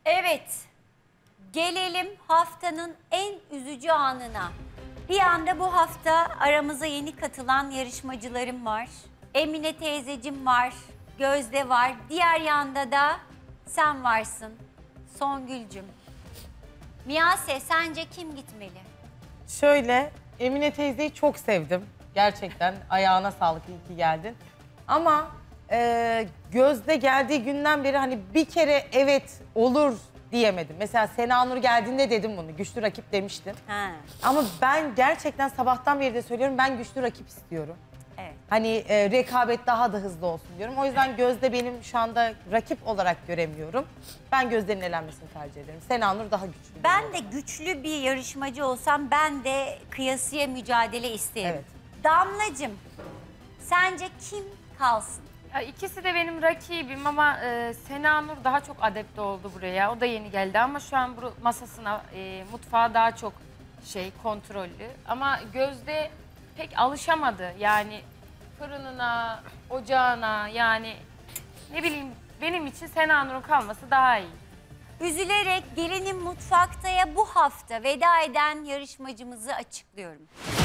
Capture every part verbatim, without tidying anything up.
Evet, gelelim haftanın en üzücü anına. Bir anda bu hafta aramıza yeni katılan yarışmacılarım var. Emine teyzecim var, Gözde var. Diğer yanda da sen varsın, Songül'cüm. Miyase, sence kim gitmeli? Şöyle, Emine teyzeyi çok sevdim. Gerçekten ayağına sağlık, iyi ki geldin. Ama e, Gözde geldiği günden beri hani bir kere evet olur diyemedim. Mesela Sena Nur geldiğinde dedim bunu, güçlü rakip demiştin. Ha. Ama ben gerçekten sabahtan beri de söylüyorum, ben güçlü rakip istiyorum. Evet. Hani e, rekabet daha da hızlı olsun diyorum. O yüzden Gözde benim şu anda rakip olarak göremiyorum. Ben Gözde'nin elenmesini tercih ederim. Sena Nur daha güçlü. Ben de güçlü bir yarışmacı olsam ben de kıyasıya mücadele isterim. Evet. Damlacığım, sence kim kalsın? Ya ikisi de benim rakibim ama e, Sena Nur daha çok adapte oldu buraya. O da yeni geldi ama şu an bu masasına, e, mutfağa daha çok şey kontrollü. Ama Gözde pek alışamadı yani fırınına, ocağına, yani ne bileyim, benim için Sena Nur'un kalması daha iyi. Üzülerek Gelinin Mutfakta'ya bu hafta veda eden yarışmacımızı açıklıyorum.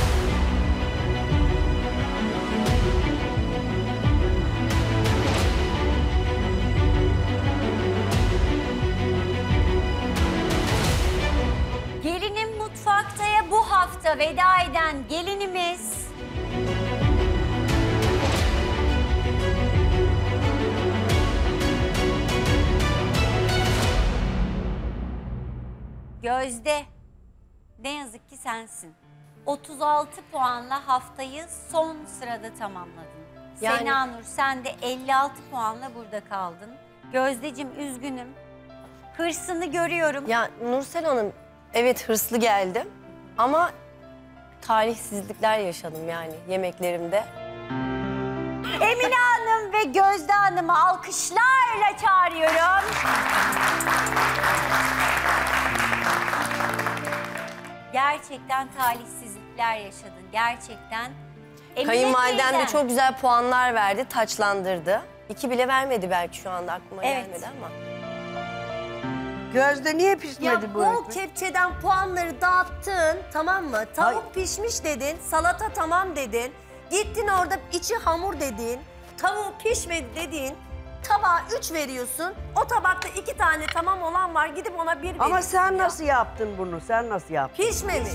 Gelinin Mutfakta'ya bu hafta veda eden gelinimiz... Gözde, ne yazık ki sensin. otuz altı puanla haftayı son sırada tamamladın. Yani... Sena Nur, sen de elli altı puanla burada kaldın. Gözdeciğim, üzgünüm. Hırsını görüyorum. Ya Nursel Hanım, evet hırslı geldim ama talihsizlikler yaşadım yani yemeklerimde. Emine Hanım ve Gözde Hanım'ı alkışlarla çağırıyorum. Gerçekten talihsizlikler yaşadın. Gerçekten. Emine Kayınvalidem teyzem. de çok güzel puanlar verdi, taçlandırdı. İki bile vermedi belki şu anda aklıma Evet. gelmedi ama. Gözde niye pişmedi Ya bu bol ekmek? kepçeden puanları dağıttın, tamam mı? Tavuk Ay. pişmiş dedin, salata tamam dedin. Gittin orada içi hamur dedin, tavuğu pişmedi dedin. Tabağa üç veriyorsun, o tabakta iki tane tamam olan var, gidip ona bir veriyorsun. Ama sen ya. nasıl yaptın bunu? Sen nasıl yaptın? Pişmemiş.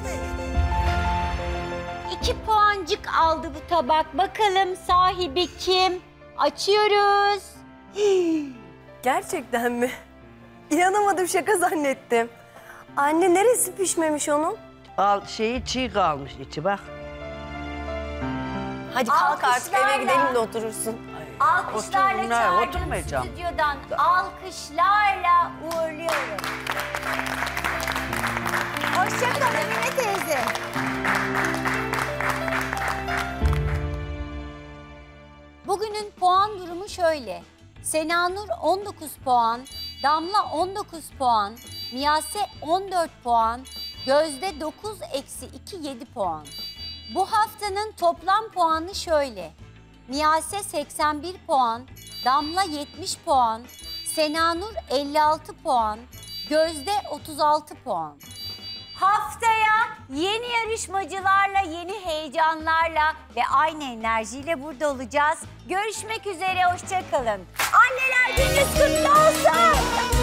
İki puancık aldı bu tabak. Bakalım sahibi kim? Açıyoruz. Gerçekten mi? İnanamadım, şaka zannettim. Anne neresi pişmemiş onun? Al, şeyi çiğ kalmış içi bak. Hadi kalk artık eve Alkışlarla. gidelim de oturursun. Alkışlarla Otur bunlar, çağırdım oturmayacağım. stüdyodan. Alkışlarla uğurluyorum. Hoşça kal Emine teyze. Bugünün puan durumu şöyle. Sena Nur on dokuz puan, Damla on dokuz puan, Miyase on dört puan, Gözde dokuz eksi iki yedi puan. Bu haftanın toplam puanı şöyle. Miyase seksen bir puan, Damla yetmiş puan, Sena Nur elli altı puan, Gözde otuz altı puan. Haftaya yeni yarışmacılarla, yeni heyecanlarla ve aynı enerjiyle burada olacağız. Görüşmek üzere, hoşça kalın. Anneler gününüz kutlu olsun.